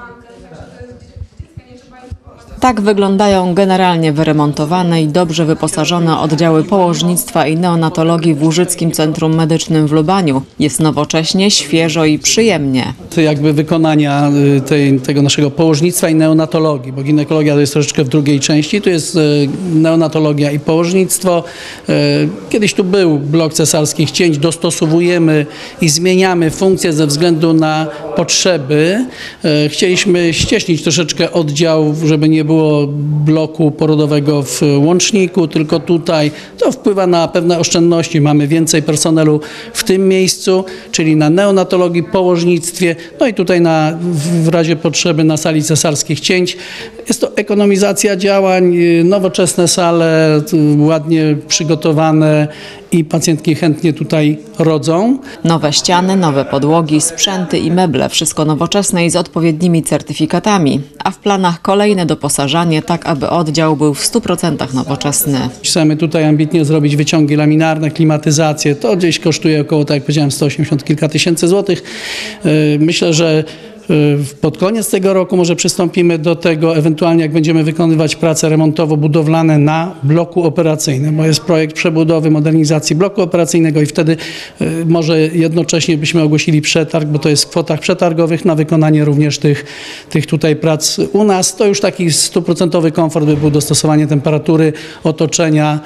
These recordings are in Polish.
Tak wyglądają generalnie wyremontowane i dobrze wyposażone oddziały położnictwa i neonatologii w Łużyckim Centrum Medycznym w Lubaniu. Jest nowocześnie, świeżo i przyjemnie. Jakby wykonania tego naszego położnictwa i neonatologii, bo ginekologia to jest troszeczkę w drugiej części. Tu jest neonatologia i położnictwo. Kiedyś tu był blok cesarskich cięć, dostosowujemy i zmieniamy funkcje ze względu na potrzeby. Chcieliśmy ścieśnić troszeczkę oddział, żeby nie było bloku porodowego w Łączniku, tylko tutaj. To wpływa na pewne oszczędności. Mamy więcej personelu w tym miejscu, czyli na neonatologii, położnictwie, no i tutaj w razie potrzeby na sali cesarskich cięć. Jest to ekonomizacja działań, nowoczesne sale, ładnie przygotowane i pacjentki chętnie tutaj rodzą. Nowe ściany, nowe podłogi, sprzęty i meble, wszystko nowoczesne i z odpowiednimi certyfikatami, a w planach kolejne doposażanie, tak aby oddział był w 100% nowoczesny. Chcemy tutaj ambitnie zrobić wyciągi laminarne, klimatyzację. To gdzieś kosztuje około, tak jak powiedziałem, 180 kilka tysięcy złotych. Myślę, że pod koniec tego roku może przystąpimy do tego, ewentualnie jak będziemy wykonywać prace remontowo-budowlane na bloku operacyjnym, bo jest projekt przebudowy, modernizacji bloku operacyjnego i wtedy może jednocześnie byśmy ogłosili przetarg, bo to jest w kwotach przetargowych na wykonanie również tych tutaj prac u nas. To już taki 100% komfort by był, dostosowanie temperatury otoczenia.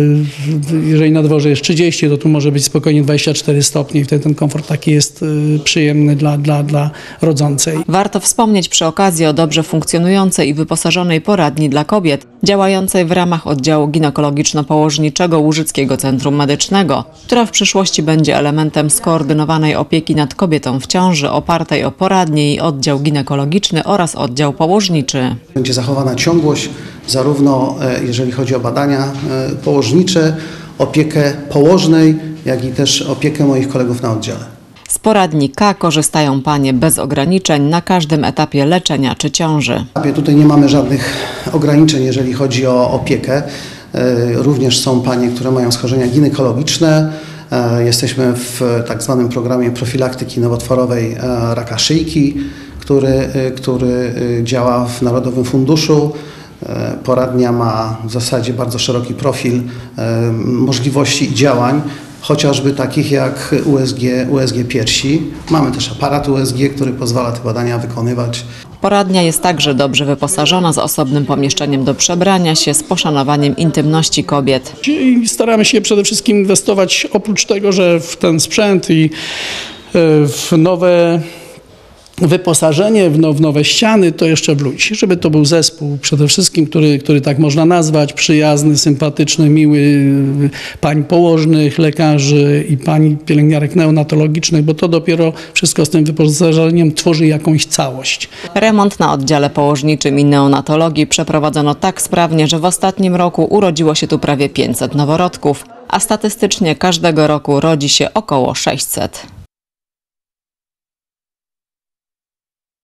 Jeżeli na dworze jest 30, to tu może być spokojnie 24 stopnie i wtedy ten komfort taki jest przyjemny dla rodzących. Warto wspomnieć przy okazji o dobrze funkcjonującej i wyposażonej poradni dla kobiet, działającej w ramach oddziału ginekologiczno-położniczego Łużyckiego Centrum Medycznego, która w przyszłości będzie elementem skoordynowanej opieki nad kobietą w ciąży, opartej o poradnię i oddział ginekologiczny oraz oddział położniczy. Będzie zachowana ciągłość, zarówno jeżeli chodzi o badania położnicze, opiekę położnej, jak i też opiekę moich kolegów na oddziale. Z poradni K korzystają panie bez ograniczeń na każdym etapie leczenia czy ciąży. Tutaj nie mamy żadnych ograniczeń, jeżeli chodzi o opiekę. Również są panie, które mają schorzenia ginekologiczne. Jesteśmy w tak zwanym programie profilaktyki nowotworowej raka szyjki, który działa w Narodowym Funduszu. Poradnia ma w zasadzie bardzo szeroki profil możliwości i działań, chociażby takich jak USG piersi. Mamy też aparat USG, który pozwala te badania wykonywać. Poradnia jest także dobrze wyposażona z osobnym pomieszczeniem do przebrania się, z poszanowaniem intymności kobiet. I staramy się przede wszystkim inwestować, oprócz tego, że w ten sprzęt i w nowe wyposażenie, w nowe ściany, to jeszcze w ludzi, żeby to był zespół przede wszystkim, który tak można nazwać, przyjazny, sympatyczny, miły, pań położnych, lekarzy i pań pielęgniarek neonatologicznych, bo to dopiero wszystko z tym wyposażeniem tworzy jakąś całość. Remont na oddziale położniczym i neonatologii przeprowadzono tak sprawnie, że w ostatnim roku urodziło się tu prawie 500 noworodków, a statystycznie każdego roku rodzi się około 600.